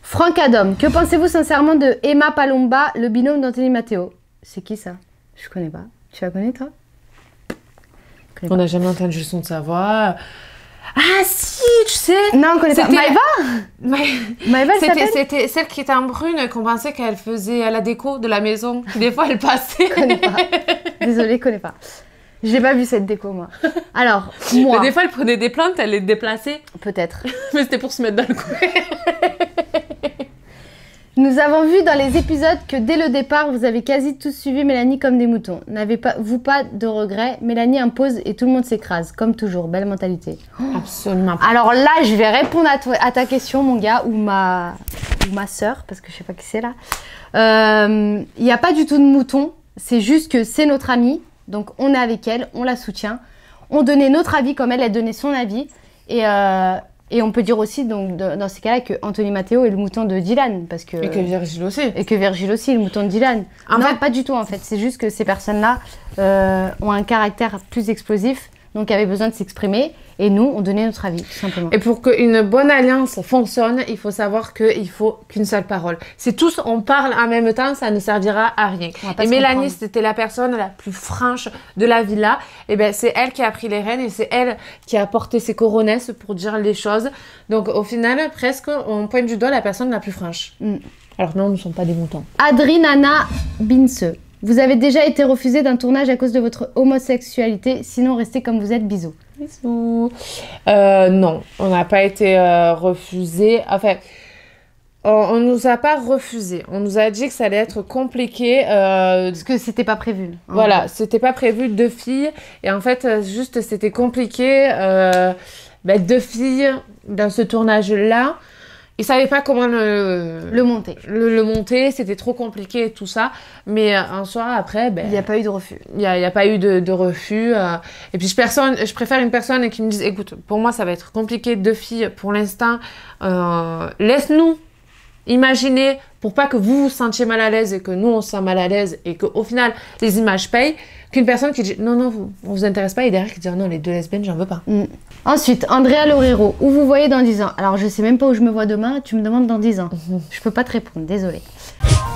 Franck Adam, que pensez-vous sincèrement de Emma Palomba, le binôme d'Anthony Matteo? C'est qui ça? Je connais pas. Tu la connais toi? On n'a jamais entendu le son de sa voix. Ah si, tu sais. Non, on connaît pas. Maëva? Maëva, c'était celle qui était en brune, qu'on pensait qu'elle faisait la déco de la maison. Des fois, elle passait. Je connais pas. Désolée, je connais pas. J'ai pas vu cette déco, moi. Alors, moi... Mais des fois, elle prenait des plantes, elle les déplaçait. Peut-être. Mais c'était pour se mettre dans le coin. Nous avons vu dans les épisodes que dès le départ, vous avez quasi tous suivi Mélanie comme des moutons. N'avez-vous pas de regrets? Mélanie impose et tout le monde s'écrase. Comme toujours, belle mentalité. Absolument pas. Alors là, je vais répondre à ta question, mon gars, ou ma sœur, parce que je sais pas qui c'est là. Il n'y a pas du tout de mouton. C'est juste que c'est notre amie. Donc on est avec elle, on la soutient. On donnait notre avis comme elle donnait son avis. Et on peut dire aussi, donc, dans ces cas-là, que Anthony Matteo est le mouton de Dylan. Parce que, et que Virgile aussi. Et que Virgile aussi, le mouton de Dylan. En non, fait, pas du tout, en fait. C'est juste que ces personnes-là ont un caractère plus explosif, donc avaient besoin de s'exprimer. Et nous, on donnait notre avis, tout simplement. Et pour qu'une bonne alliance fonctionne, il faut savoir qu'il faut qu'une seule parole. Si tous on parle en même temps, ça ne servira à rien. Et Mélanie, c'était la personne la plus franche de la villa. Et ben c'est elle qui a pris les rênes et c'est elle qui a porté ses coronesses pour dire les choses. Donc au final, presque, on pointe du doigt la personne la plus franche. Alors non, nous ne sommes pas des moutons. Adrinana Binse. Vous avez déjà été refusé d'un tournage à cause de votre homosexualité, sinon restez comme vous êtes, bisous. Bisous. Non, on n'a pas été refusé. Enfin, on nous a pas refusé. On nous a dit que ça allait être compliqué. Parce que c'était pas prévu. Voilà, c'était pas prévu, 2 filles. Et en fait, juste, c'était compliqué. 2 filles dans ce tournage-là. Ils savaient pas comment le monter. Le monter, c'était trop compliqué et tout ça. Mais un soir après, il n'y a pas eu de refus. Il n'y a pas eu de refus. Et puis je préfère une personne qui me dise, écoute, pour moi ça va être compliqué, 2 filles pour l'instant. Laisse-nous imaginer pour pas que vous vous sentiez mal à l'aise et que nous on se sent mal à l'aise et qu'au final les images payent. Qu'une personne qui dit non, on vous intéresse pas et derrière qui dit non, les 2 lesbiennes, j'en veux pas. Ensuite, Andrea Lorero, où vous voyez dans 10 ans? Alors je sais même pas où je me vois demain, tu me demandes dans 10 ans. Je peux pas te répondre, désolée.